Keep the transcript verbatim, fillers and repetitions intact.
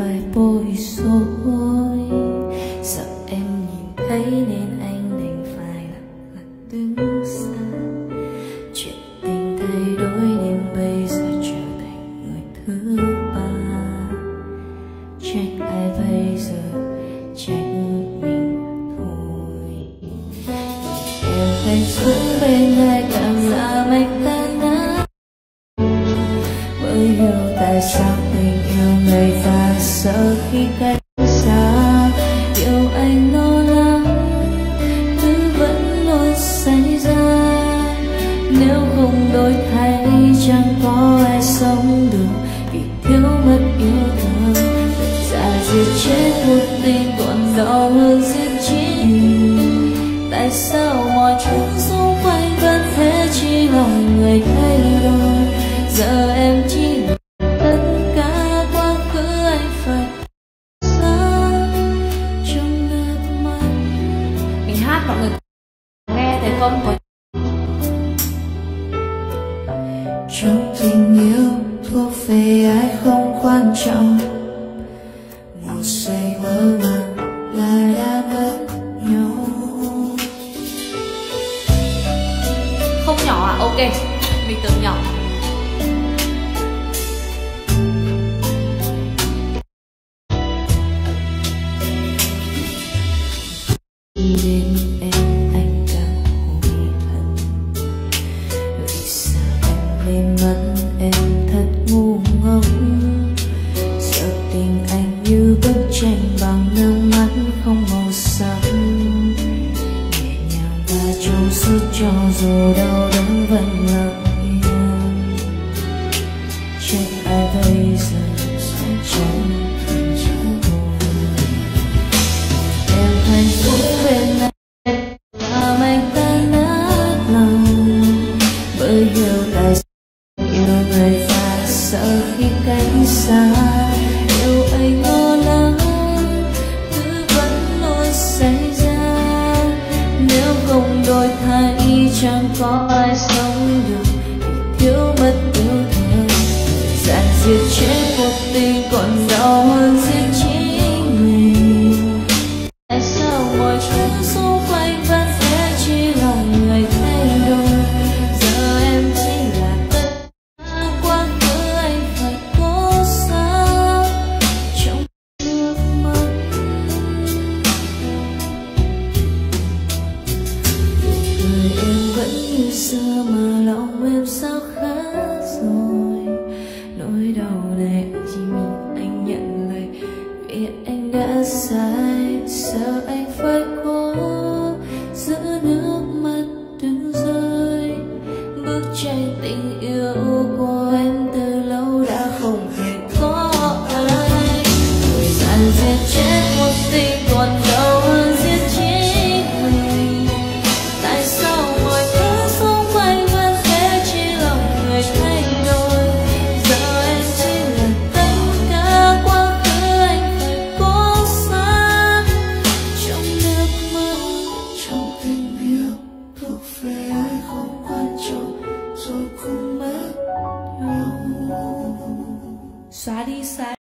phải bối rối. Sợ em nhìn thấy nên anh đành phải lặng lặng đứng xa. Chuyện tình thay đổi nên bây giờ trở thành người thứ ba. Trách ai bây giờ, trách mình thôi. Em phải sống bên ai càng làm anh tan nát. Mới hiểu tại sao tình yêu người ta sợ khi cách xa. Điều anh lo lắng thứ vẫn luôn xảy ra. Nếu không đổi thay chẳng có ai sống được, vì thiếu mất yêu thương. Thật ra giết chết một tình còn đau hơn giết chính mình. Tại sao mọi chuyện xung quanh vẫn thế, chỉ lòng người thay đổi. Giờ em chỉ là tất cả quá khứ anh phải xa trong nước mắt. Mình hát mọi người nghe thấy không? Trong tình yêu thuộc về ai không quan trọng. Một giây mơ màng là đã mất nhau. Không nhỏ à? Ok, mình tưởng nhỏ. Đi đến em anh càng hối hận. Vì sao em mê mẩn em thật ngu ngốc. Sợ tình anh như bức tranh bằng nước mắt không màu sắc. Nhẹ nhàng và trôi suốt cho dù đau đớn vẫn lặng yên. Trách ai bây giờ chẳng em hạnh phúc bên anh làm anh tan nát lòng. Bởi hiểu tại sao yêu người ta sợ khi cách xa. Điều anh lo lắng thứ vẫn luôn xảy ra. Nếu không đổi thay chẳng có ai sống được, vì thiếu mất yêu thương. Giàn diệt chết một tình còn đau hơn giết chính mình. Tại sao mọi chuyện xung quanh vẫn thế, chỉ lòng người thay đổi. Giờ em chỉ là tất cả quá khứ anh phải cố sao trong nước mắt. Người em vẫn như xưa mà lòng em sao khác rồi. Nỗi đau này chỉ mình anh nhận lời, vì anh đã sai.